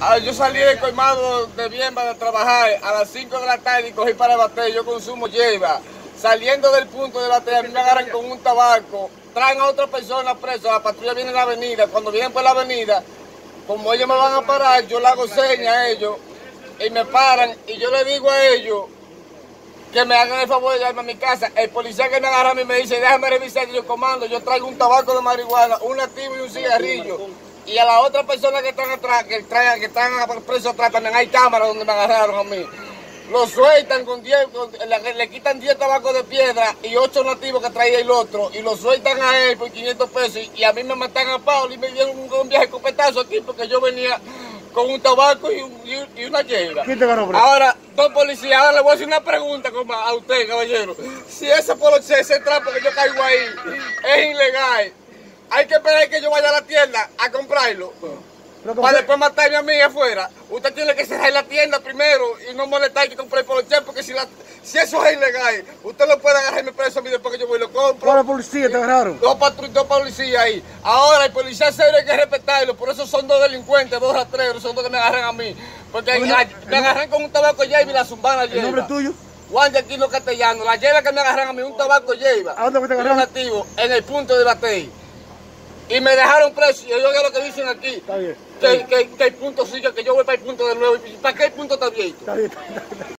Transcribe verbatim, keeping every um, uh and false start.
Ah, yo salí del colmado de Bienva de trabajar a las cinco de la tarde y cogí para bater. Yo consumo hierba. Saliendo del punto de bater, a mí me agarran con un tabaco. Traen a otra persona preso. La patrulla viene en la avenida. Cuando vienen por la avenida, como ellos me van a parar, yo le hago señas a ellos y me paran. Y yo le digo a ellos que me hagan el favor de llevarme a mi casa. El policía que me agarra a mí me dice, déjame revisar. Y yo, comando, yo traigo un tabaco de marihuana, un activo y un cigarrillo. Y a la otra persona que están atrás, que, traen, que están presos atrás, también hay cámaras donde me agarraron a mí. Lo sueltan con diez, con, le, le quitan diez tabacos de piedra y ocho nativos que traía el otro. Y lo sueltan a él por quinientos pesos. Y, y a mí me matan a Pablo y me dieron un, un viaje escopetazo aquí porque yo venía con un tabaco y, un, y, y una hierba. ¿Quién te ganó, bro? Ahora, dos policías, ahora le voy a hacer una pregunta como a usted, caballero. Si ese polo, ese trapo que yo caigo ahí es ilegal, hay que esperar que yo vaya a la tienda a comprarlo para usted... después matarme a mí afuera. Usted tiene que cerrar la tienda primero y no molestar que compre el poloche, porque si, la, si eso es ilegal, usted lo puede agarrarme preso a mí después que yo voy y lo compro. ¿Cuál policía te agarraron? Dos, dos policías ahí. Ahora el policía serio hay que respetarlo, por eso son dos delincuentes, dos rastreros, son dos que me agarran a mí. Porque no, la, me agarran con un tabaco lleva y la zumbana lleva. ¿El nombre tuyo? Juan de Aquino Castellano. La lleva que me agarran a mí, un tabaco lleva. ¿A dónde me te agarraron? Nativo, en el punto de batey. Y me dejaron preso. Y yo oigo lo que dicen aquí. Está bien. Está que, bien. que, que el punto sigue, que yo voy para el punto de nuevo. ¿Para qué el punto está abierto? Está bien, está bien.